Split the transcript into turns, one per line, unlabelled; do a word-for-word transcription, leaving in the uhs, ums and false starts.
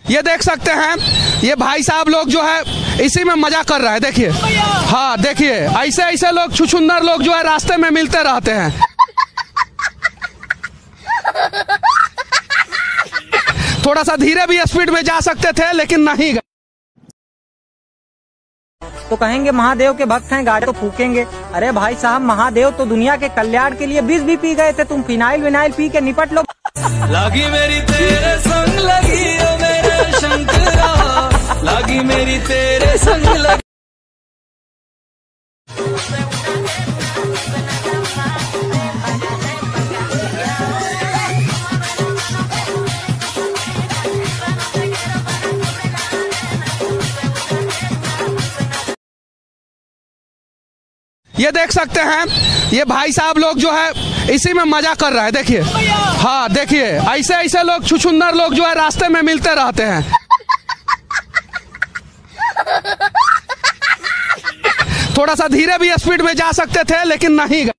ये देख सकते हैं, ये भाई साहब लोग जो है इसी में मजा कर रहा है। देखिए, हाँ देखिए, ऐसे ऐसे लोग छुछुंदर लोग जो है रास्ते में मिलते रहते हैं। थोड़ा सा धीरे भी स्पीड में जा सकते थे लेकिन नहीं गए।
तो कहेंगे महादेव के भक्त हैं, गाड़ी तो फूकेंगे। अरे भाई साहब, महादेव तो दुनिया के कल्याण के लिए बीस भी पी गए थे, तुम फिनाइल विनाइल पी के निपट लो।
लागी मेरी तेरे संग लगी ओ मेरे शंकरा, लागी मेरी तेरे संग लगी।
ये देख सकते हैं, ये भाई साहब लोग जो है इसी में मजा कर रहा है। देखिए, हाँ देखिए, ऐसे ऐसे लोग छुछुंदर लोग जो है रास्ते में मिलते रहते हैं। थोड़ा सा धीरे भी स्पीड में जा सकते थे लेकिन नहीं गए।